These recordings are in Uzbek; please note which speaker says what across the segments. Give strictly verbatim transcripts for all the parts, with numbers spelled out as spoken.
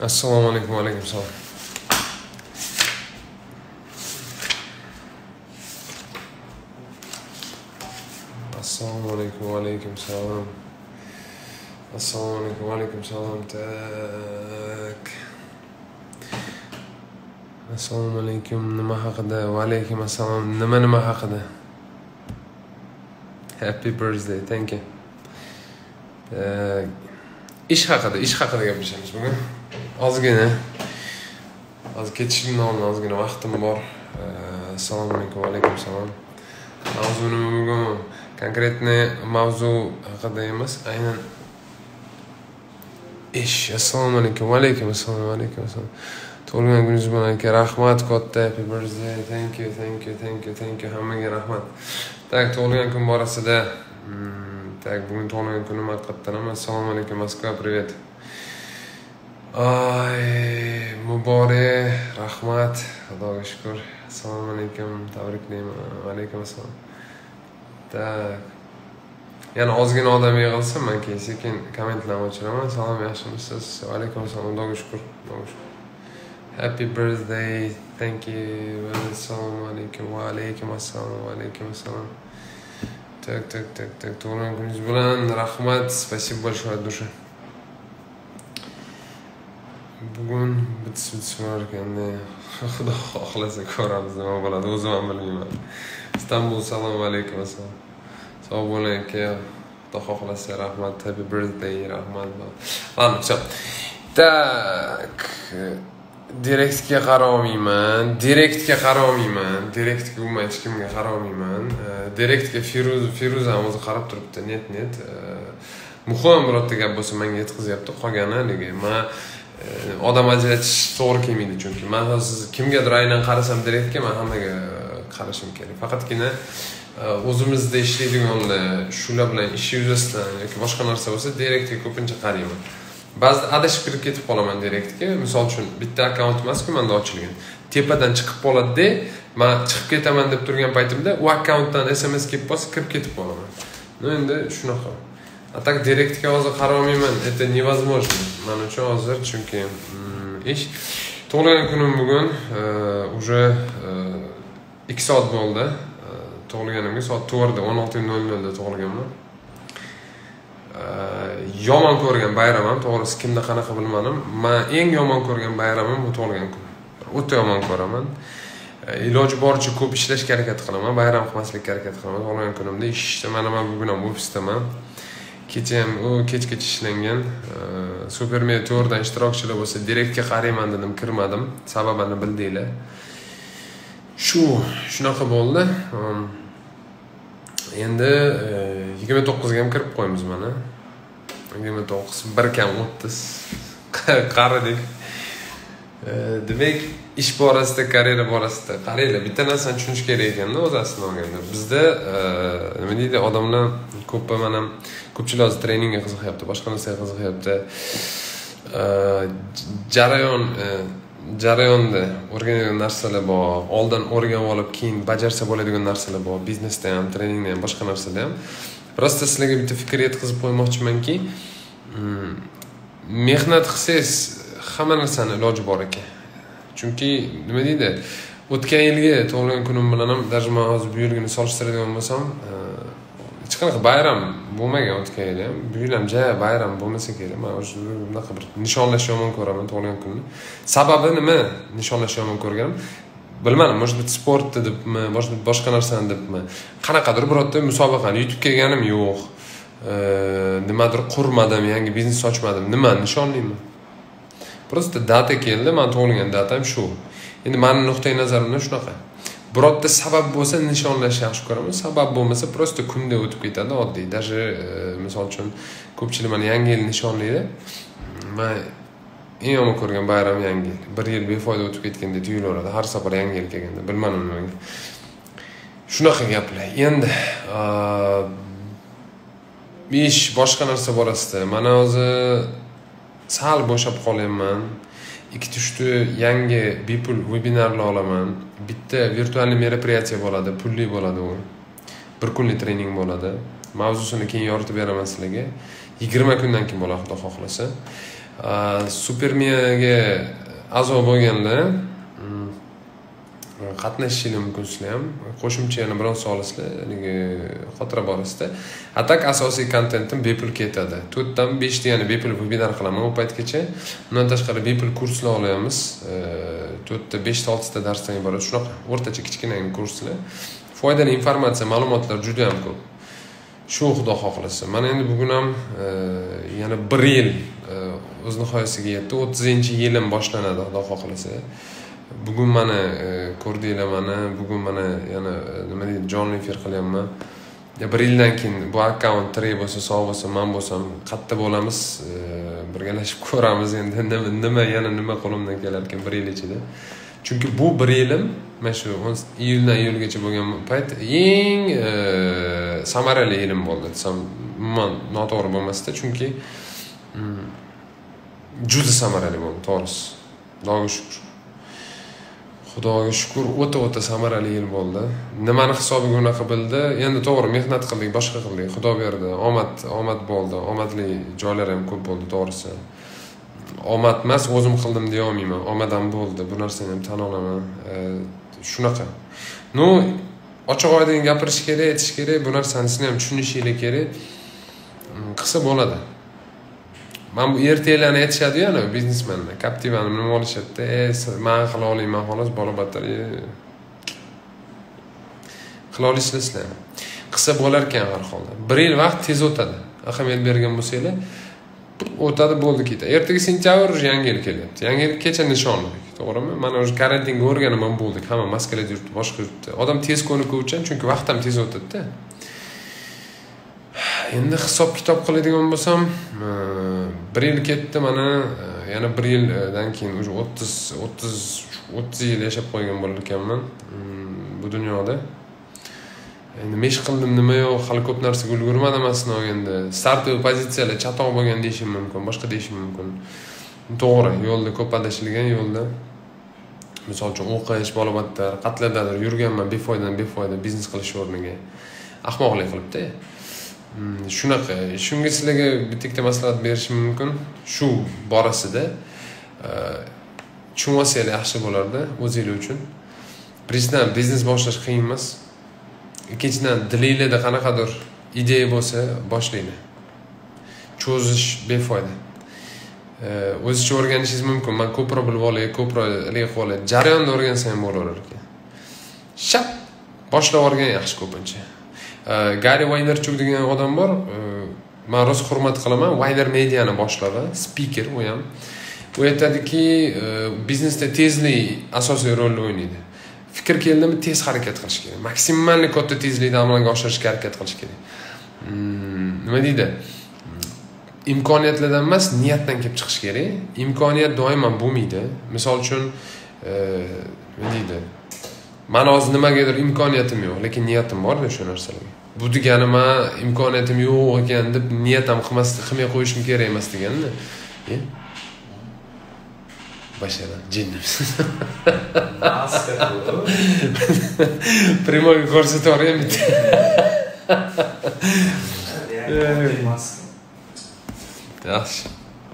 Speaker 1: Assalomu alaykum. Va alaykum assalom. Assalomu alaykum. Va alaykum assalom. Assalomu alaykum. Va alaykum assalom. Tak. Assalomu alaykum. Nima haqida? Va alaykum assalom. Nima nima haqida? Happy birthday. Thank you. Tak. İş haqida, ish haqida gapiramiz bugun. Ozgina. Hozir ketishimdan oldin ozgina vaqtim bor. Assalomu alaykum. Va alaykum assalom. Mavzuni bugun konkretniy mavzu haqida emas, aynan ish. Assalomu alaykum. Va alaykum assalom. Va alaykum assalom. Tug'ilgan kuningiz bilan aka, rahmat katta. Happy birthday. Thank you, thank you, thank you, thank you. Hammaga rahmat. Tak, tug'ilgan kun borasida tak, bugun tug'ilgan kunim haqiqatan. Assalomu alaykum Moskva, привет. Ay, muborak, rahmat. Xudoga shukr. Assalomu alaykum, tabriklayman. Va alaykum assalom. Tak. Yana ozgina odam yig'ilsa, men keyin sekin kommentlarni o'chiraman. Salom, yaxshimisiz? Va alaykum assalom. Xudoga shukr. Xudoga shukr. Happy birthday. Thank you. Assalomu alaykum. Va alaykum assalom. Va alaykum assalom. Так, так, так, так. Tug'ilgan kuningiz bilan rahmat. Спасибо большое от души. Bugun bitis-bitis bor ekanda. Xudo xohlasa ko'ramiz, nima bo'ladi, o'zim ham bilmayman. Istanbul, assalomu alaykum assalom. Sog' bo'ling aka. Xudo xohlasa rahmat. Happy birthday, rahmat. Ладно, всё. Так. Direktga qaramayman, direktga qaramayman, direktga umuman hech kimga qaramayman. Direktga Firuz, Firuz ham o'zi qarab turibdi, net net. Muhim birorta gap bo'lsa menga yetkazyapti, qolgani haligi. Men odam ajratish to'g'ri kelmaydi, chunki men hozir kimgadir aynan qarasam direktga, men hammaga qarashim kerak. Faqatgina o'zimizda ishlaydiganlar, shular bilan ish yuzasidan yoki boshqa narsa bo'lsa, direktga ko'pincha qarayman. Ba'zida adashib kirib ketib qolaman direktga. Misol uchun bitta akkaunt emas-ku menda ochilgan. Tepadan chiqib qoladi-da, men chiqib ketaman deb turgan paytimda u akkauntdan S M S kelib qolsa, kirib ketib qolaman. No, endi shunaqa. A tak direktga hozir qaramayman. Это невозможно. Men uchun hozir chunki ish. Tug'ilgan kunim bugun уже ikki soat bo'ldi. Tug'ilganimga soat to'rtda o'n olti nol nol da tug'ilganman. Yomon ko'rgan bayramim, to'g'risi kimda qanaqa bilmadim. Men eng yomon ko'rgan bayramim bu tug'ilgan kun. O'ta yomon ko'raman. Iloji boricha ko'p ishlashga harakat qilaman, bayram qilmaslikka harakat qilaman. Tug'ilgan kunimda ishda mana men bugun ham ofisdaman. Kecha ham u kechgacha ishlangan. Supermedia to'rdan ishtirokchilar bo'lsa, direktga qarayman dedim, kirmadim. Sababini bildinglar. Shu, shunaqa bo'ldi. Endi yigirma to'qqizga ham kirib qo'yamiz mana. yigirma to'qqiz, bir kam o'ttiz. Qaradik. Demak, ish borasida, karyera borasida qaranglar, bitta narsani tushunish kerak ekanda o'z aslida olganda. Bizda nima deydi, odamlar ko'p mana ko'pchilik hozir treningga qiziqyapti, boshqa narsaga qiziqyapti. Jarayon jarayonda o'rganadigan narsalar bor, oldin o'rganib olib, keyin bajarsa bo'ladigan narsalar bor, biznesda ham, treningda ham, boshqa narsada ham. Prosta sizlarga bitta fikr yetkazib qo'ymoqchimanki, mehnat qilsangiz hamma narsani iloji bor ekan. Chunki nima deydi, o'tgan yilgi tug'ilgan kunim bilan ham, даже men hozir bu yilgini solishtiradigan bo'lsam, hech qanaqa bayram bo'lmagan o'tgan yil ham. Bu yil ham ja bayram bo'lmasa kerak. Men o'sha bunaqa bir nishonlash yomon ko'raman tug'ilgan kunni. Sababi nima? Nishonlash yomon ko'rganim bilmadim, может быть sportda debmi, может быть boshqa narsani debmi. Qanaqadir birorta musobaqani yutib kelganim yo'q. Nimadir qurmadim, yangi biznes ochmadim. Nima nishonlayman? Prosta data keldi, men tug'ilgan datam shu. Endi mening nuqtai nazarimdan shunaqa. Birorta sabab bo'lsa nishonlashni yaxshi ko'raman. Sabab bo'lmasa prosta kunda o'tib ketadi, oddiy. Даже misol uchun ko'pchilik mana yangi yil nishonlaydi. Men eng yomon ko'rgan bayram yangi yil. Bir yil befoyda o'tib ketganda tuyulaveradi. Har safar yangi yil kelganda, bilmadim nimaga. Shunaqa gaplar. Endi ish boshqa narsa borasida. Mana hozir sal bo'shab qolyapman. Ikki tushdi yangi bepul webinarlar olaman. Bitta virtual meropриятие bo'ladi, pulli bo'ladi u. Bir kunlik trening bo'ladi. Mavzusini keyin yoritib beraman sizlarga. yigirma kundan keyin bo'ladi, xudo xohlasa. Supermiyaga a'zo bo'lganlar qatnashishingiz mumkin sizlar ham. Qo'shimcha yana biron solisizlar, haligi xotira borasida. Atak asosiy kontentim bepul ketadi. to'rtdan beshta yana bepul webinar qilaman u paytgacha. Undan tashqari bepul kurslar olamiz. to'rtta, beshta, oltita darsdan iborat shunaqa o'rtacha kichkina kurslar. Foydali informatsiya, ma'lumotlar juda ham ko'p. Shu xudo xohlasa. Mana endi bugun ham yana bir yil o'z nihoyasiga yetdi. o'ttizinchi yilim boshlanadi xudo xohlasa. Bugun mana ko'rdinglar mana, bugun mana yana nima deydi, jonli efir qilyapman. Bir yildan keyin bu akkaunt tirik bo'lsa, sog' bo'lsa, men bo'lsam qayerda bo'lamiz, birgalashib ko'ramiz endi nima yana nima qo'limdan kelar ekan bir yil ichida. Chunki bu bir yilim mana shu iyuldan iyulgacha bo'lgan payt eng samarali yilim bo'ldi desam umuman noto'g'ri bo'lmasdi, chunki juda samarali bo'ldi, to'g'risi. Xudoga shukr. Xudoga shukr, o'ta-o'ta samarali yil bo'ldi. Nimani hisobiga unaqa bildi? Endi to'g'ri mehnat qildik, boshqa qildik. Xudo berdi. Omad, omad bo'ldi. Omadli joylar ham ko'p bo'ldi, to'g'risi. Omad emas, o'zim qildim deya olmayman. Omad ham bo'ldi. Bu narsani ham tan olaman. Shunaqa. No, ochiq oydin gapirish kerak, aytish kerak, bu narsani sizlar ham tushunishingiz kerak. Qilsa bo'ladi. Men bu ertaklarni aytishadi-yu, ana biznesmenlar, Captiva'ni nima olishadi-da, "Men qila olaman, xolos, bola batari." Qila olasizlar. Qilsa bo'lar ekan har holda. bir yil vaqt tez o'tadi. Ahamiyat bergan bo'lsanglar, o'tadi, bo'ldi ketadi. Ertaga sentyabr yangi yil kelyapti. Yangi yil kecha nishonladik, to'g'rimi? Mana o'sha karantinga o'rganib ham bo'ldik. Hamma maskada yuribdi, boshqa yuribdi. Odam tez ko'nikuvchan, chunki vaqt ham tez o'tadi-da. Endi hisob kitob qiladigan bo'lsam, bir yil ketdi, mana yana bir yildan keyin o'sha o'ttiz o'ttiz o'ttiz yil yashab qo'ygan bo'lar ekanman bu dunyoda. Endi mesh qildim nima yo'q, hali ko'p narsaga ulgurmadim aslida olganda. Startov pozitsiyalar chatoq bo'lgan deyishim mumkin, boshqa deyishim mumkin. To'g'ri, yo'lda ko'p adashilgan yo'lda. Misol uchun o'qish, bolabatlar, qatlardadir yurganman befoydadan befoyda biznes qilish o'rniga. Ahmoqlik qilibdi. Shunaqa, shunga sizlarga bitta maslahat berishim mumkin. Shu borasida tushunib olsanglar yaxshi bo'lardi o'zingizlar uchun. Birinchidan biznes boshlash qiyin emas. Ikkinchidan dilingizda qanaqadir ideya bo'lsa, boshlanglar. Cho'zish befoyda. O'zingizcha o'rganishingiz mumkin. Men ko'proq bilib olay, ko'proq ilg'ib qolay. Jarayonda o'rgansam ham bo'laverar ekan. Shap boshlab o'rgan yaxshi ko'pincha. Gary Vaynerchuk degan odam bor. Men rost hurmat qilaman. Vayner Media'ni boshlig'i, speaker u ham. U aytadiki, biznesda tezlik asosiy rolni o'ynaydi. Fikr keldimi, tez harakat qilish kerak. Maksimalni katta tezlikda amalga oshirishga harakat qilish kerak. Nima deydi? Imkoniyatlardan emas, niyatdan kelib chiqish kerak. Imkoniyat doimo bo'lmaydi. Misol uchun, nima deydi? Men hozir nimagadir imkoniyatim yo'q, lekin niyatim bor-da o'sha narsalarga. Bu degani men imkoniyatim yo'q ekan deb niyat ham qilmasdan, qilmay qo'yishim kerak emas degani. E? Bashara, jinnim.
Speaker 2: Maska bu.
Speaker 1: Primoga ko'rsataveraymi bitta.
Speaker 2: Maska.
Speaker 1: Yaxshi.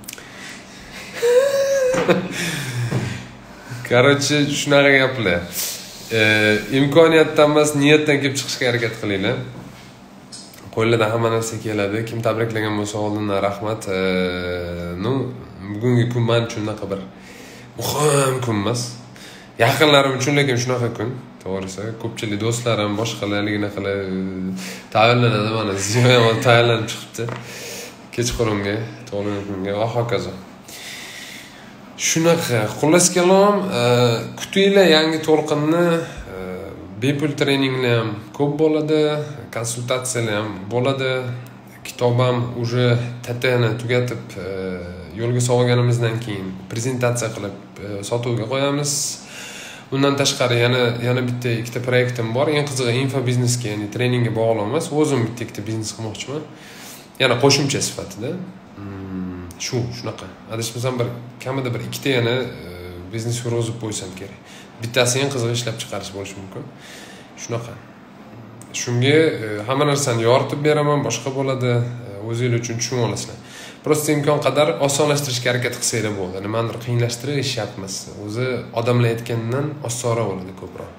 Speaker 1: Короче, shunaqa gaplar. Imkoniyatdan emas, niyatdan kelib chiqishga harakat qilinglar. Qo'llardan hamma narsa keladi. Kim tabriklagan bo'lsa oldindan rahmat. No, bugungi kun men uchun naqa bir muhim kun emas. Yaqinlarim uchun lekin shunaqa kun. To'g'risi, ko'pchilik do'stlarim boshqalarligini qilib tayyorlanadi, mana Ziyo ham tayyorlanib chiqibdi. Kechqurunga, tug'ilgan kunga va hokazo. Shunaqa, xullas kalom, kutinglar yangi to'lqinni, bepul treninglar ham ko'p bo'ladi, konsultatsiyalar ham bo'ladi. Kitob ham uje tatani tugatib, yo'lga solganimizdan keyin prezentatsiya qilib sotuvga qo'yamiz. Bundan tashqari yana yana bitta ikkita proyektim bor. Eng qizig'i infobiznesga, ya'ni treningga bog'liq emas, o'zim bitta ikkita biznes qilmoqchiman. Yana qo'shimcha sifatida. Shu, shunaqa. Adashmasam bir kamida bir ikkita yana biznes yurg'izib qo'ysam kerak. Bittasi eng qizig'i ishlab chiqarish bo'lishi mumkin. Shunaqa. Shunga hamma narsani yoritib beraman, boshqa bo'ladi, o'zingiz uchun tushunib olasizlar. Prosta imkon qadar osonlashtirishga harakat qilsanglar bo'ladi. Nimanidir qiyinlashtirishyapmiz. O'zi odamlar aytgandan osonroq bo'ladi ko'proq.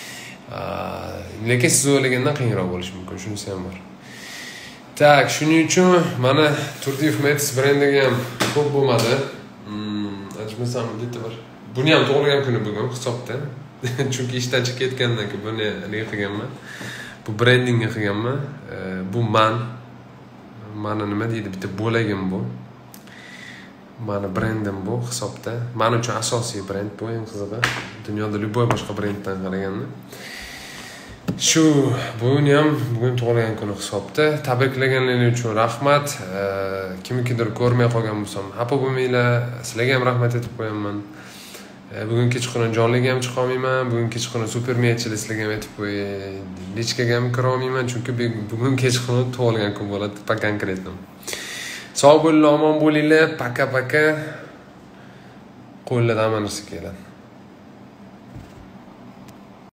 Speaker 1: Lekin siz o'ylagandan qiyinroq bo'lishi mumkin, shunisi ham bor. Tak, shuning uchun mana Turdiyev Metis brendiga ham ko'p bo'lmadi. Ajmasam bitta bir. Buni ham tug'ilgan kuni bugun hisobda. Chunki ishdan chiqib ketgandan keyin buni nima qilganman? Bu brendingni qilganman. Bu man mana nima deydi, bitta bo'lagim bu. Mana brendim bu hisobda. Men uchun asosiy brend bu, eng qizig'i. Dunyoda любой boshqa brenddan qaraganda. Shu buni ham bugun tug'ilgan kuni hisobda. Tabriklaganlar uchun rahmat. Kimnikidir ko'rmay qolgan bo'lsam, xafa bo'lmanglar. Sizlarga ham rahmat aytib qo'yaman. Bugun kechqurun jonliga ham chiqa olmayman. Bugun kechqurun super meychilik sizlarga ham aytib qo'yay. Lichkaga ham kira olmayman, chunki bugun kechqurun tug'ilgan kun bo'ladi, pa konkretno. Sog' bo'linglar, omon bo'linglar. Paka-paka. Qo'llardan amanirsa keladi.